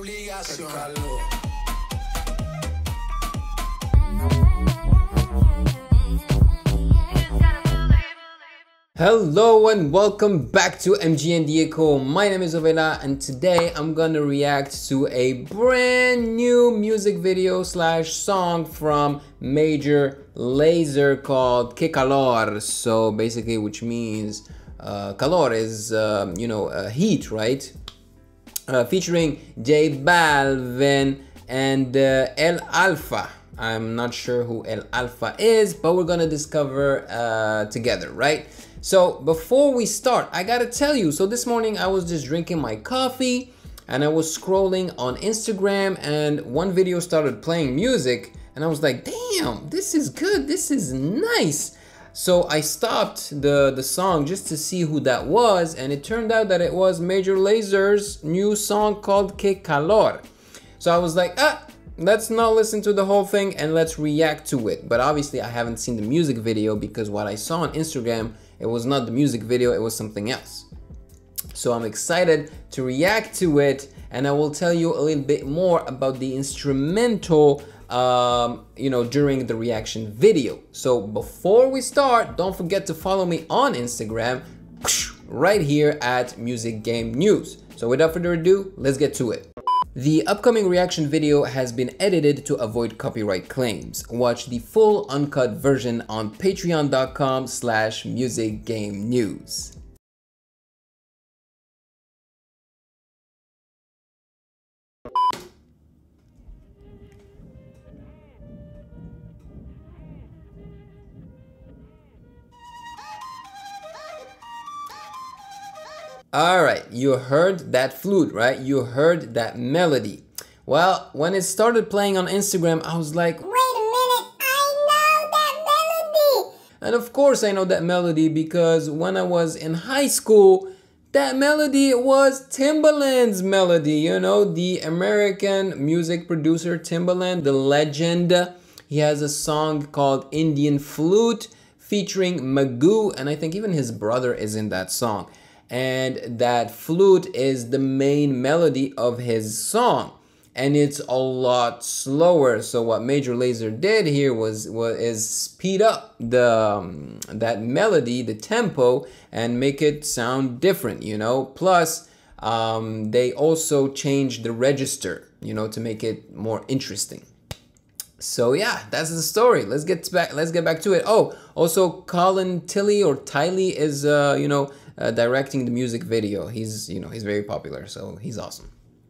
obligación. Qué calor. Hello and welcome back to MG Diego. My name is Ovela and today I'm gonna react to a brand new music video slash song from Major Lazer called Que Calor. So basically, which means calor is heat, right? Featuring J Balvin and El Alfa. I'm not sure who El Alfa is, but we're gonna discover together, right? So before we start, I gotta tell you, so this morning I was just drinking my coffee and I was scrolling on Instagram and one video started playing music and I was like, damn, this is good, this is nice. So I stopped the song just to see who that was, and it turned out that it was Major Lazer's new song called Que Calor. So I was like, let's not listen to the whole thing and let's react to it. But obviously I haven't seen the music video because what I saw on Instagram, it was not the music video, it was something else. So I'm excited to react to it, and I will tell you a little bit more about the instrumental during the reaction video. So before we start, don't forget to follow me on Instagram right here at Music Game News. So without further ado, let's get to it. The upcoming reaction video has been edited to avoid copyright claims. Watch the full uncut version on patreon.com/musicgamenews. Alright, you heard that flute, right? You heard that melody. Well, when it started playing on Instagram, I was like, wait a minute, I know that melody! And of course I know that melody because when I was in high school, that melody was Timbaland's melody, you know, the American music producer Timbaland, the legend. He has a song called Indian Flute featuring Magoo, and I think even his brother is in that song. And that flute is the main melody of his song, and it's a lot slower. So what Major Lazer did here is speed up that melody, the tempo, and make it sound different, you know. Plus they also changed the register, you know, to make it more interesting. So yeah, that's the story. Let's get back to it. Oh, also Colin Tilley or Tiley is directing the music video. He's very popular, so he's awesome.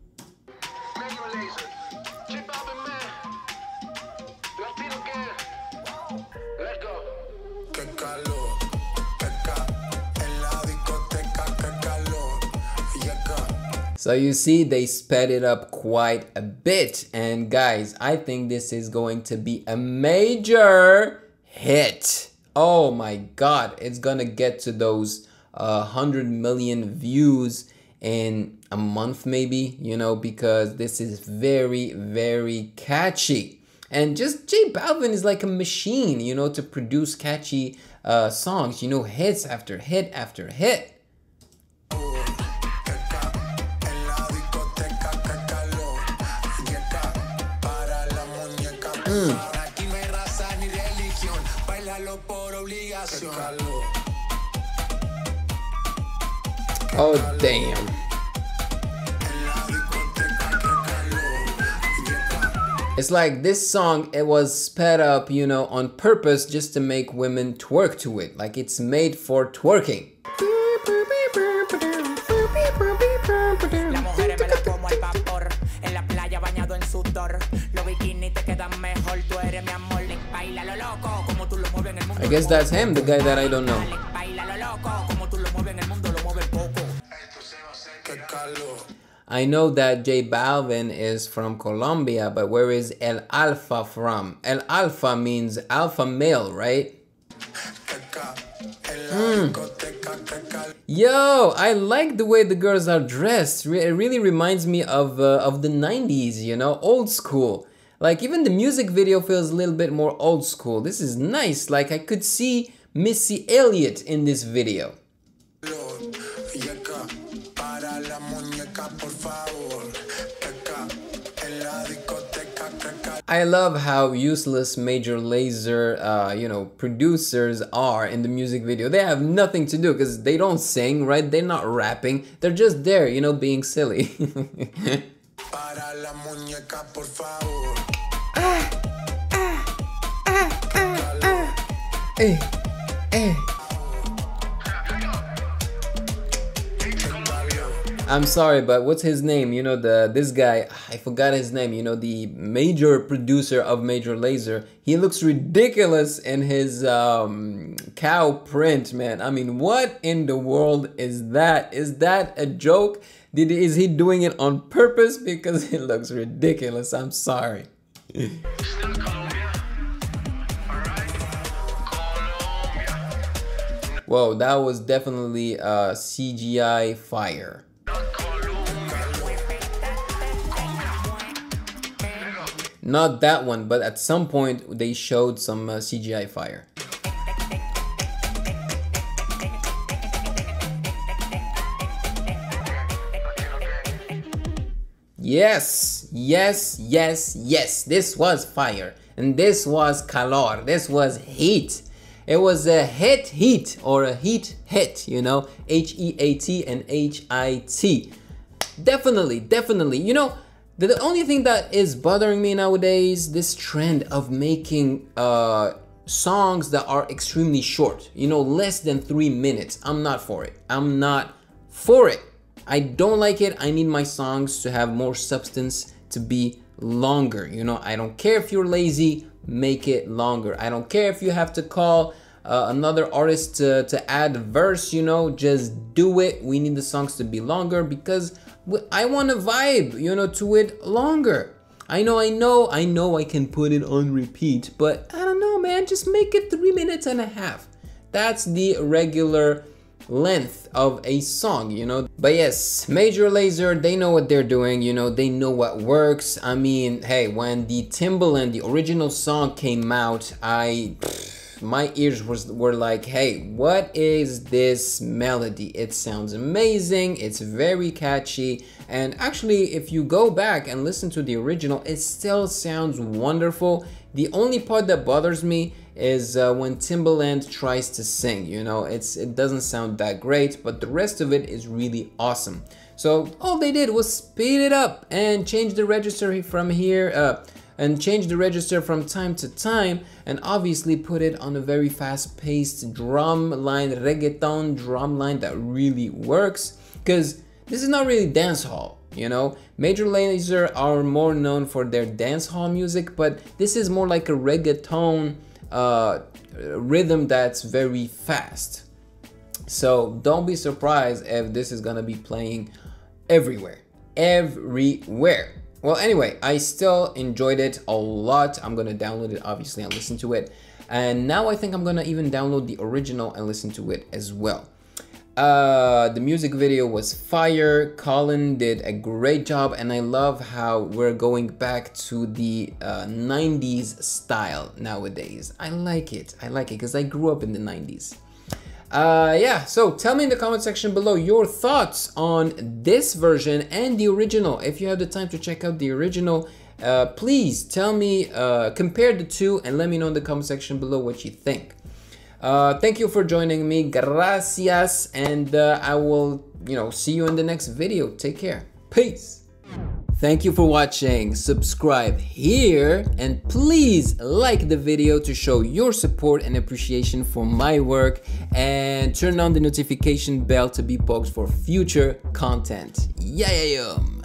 So you see, they sped it up quite a bit, and guys, I think this is going to be a major hit. Oh my god, it's gonna get to those 100 million views in a month maybe, you know, because this is very, very catchy. And just J Balvin is like a machine, you know, to produce catchy songs, you know, hits after hit after hit. Oh damn. It's like this song, it was sped up, you know, on purpose just to make women twerk to it. Like it's made for twerking. I guess that's him, the guy that I don't know. I know that J Balvin is from Colombia, but where is El Alfa from? El Alfa means alpha male, right? Yo, I like the way the girls are dressed. It really reminds me of the 90s, you know, old school. Like even the music video feels a little bit more old school. This is nice. Like I could see Missy Elliott in this video. I love how useless Major Lazer, you know, producers are in the music video. They have nothing to do because they don't sing, right? They're not rapping. They're just there, you know, being silly. Hey, hey. I'm sorry, but what's his name? You know, this guy, I forgot his name, you know, the major producer of Major Lazer. He looks ridiculous in his cow print, man. I mean, what in the world is that? Is that a joke? Is he doing it on purpose? Because it looks ridiculous. I'm sorry. Whoa, that was definitely CGI fire. Not that one, but at some point they showed some CGI fire. Yes, yes, yes, yes. This was fire. And this was calor. This was heat. It was a heat or a heat, you know, H-E-A-T and H-I-T. Definitely. You know, the only thing that is bothering me nowadays, this trend of making songs that are extremely short, you know, less than 3 minutes. I'm not for it. I don't like it. I need my songs to have more substance, to be longer. You know, I don't care if you're lazy, make it longer. I don't care if you have to call another artist to add a verse, you know, just do it. We need the songs to be longer because I want to vibe, you know, to it longer. I know I can put it on repeat, but I don't know, man, just make it 3 minutes and a half. That's the regular length of a song, you know. But yes, Major Lazer, they know what they're doing, you know, they know what works. I mean, hey, when the Timbaland, the original song came out, my ears were like, hey, what is this melody? It sounds amazing, it's very catchy, and actually if you go back and listen to the original, it still sounds wonderful. The only part that bothers me is when Timbaland tries to sing, you know, it doesn't sound that great, but the rest of it is really awesome. So all they did was speed it up and change the register from here, and change the register from time to time, and obviously put it on a very fast-paced drum line, reggaeton drum line that really works, because this is not really dancehall, you know. Major Lazer are more known for their dancehall music, but this is more like a reggaeton rhythm that's very fast. So don't be surprised if this is gonna be playing everywhere. Well, anyway, I still enjoyed it a lot. I'm gonna download it obviously and listen to it, and now I think I'm gonna even download the original and listen to it as well. The music video was fire. Colin did a great job, and I love how we're going back to the 90s style nowadays. I like it because I grew up in the 90s. Yeah, so tell me in the comment section below your thoughts on this version and the original. If you have the time to check out the original, please tell me, compare the two, and let me know in the comment section below what you think. Thank you for joining me. Gracias, and I will, you know, see you in the next video. Take care. Peace. Thank you for watching. Subscribe here, and please like the video to show your support and appreciation for my work, and turn on the notification bell to be poked for future content. Yeah.